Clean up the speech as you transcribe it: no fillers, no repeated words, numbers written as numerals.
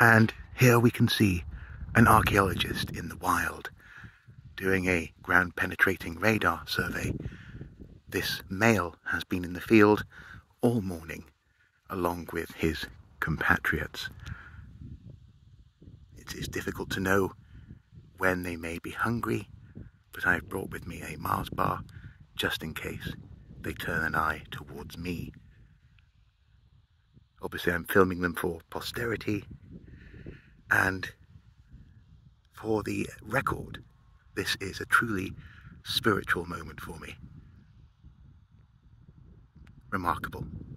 And here we can see an archaeologist in the wild doing a ground penetrating radar survey. This male has been in the field all morning along with his compatriots. It is difficult to know when they may be hungry, but I've brought with me a Mars bar just in case they turn an eye towards me. Obviously I'm filming them for posterity, and for the record, this is a truly spiritual moment for me. Remarkable.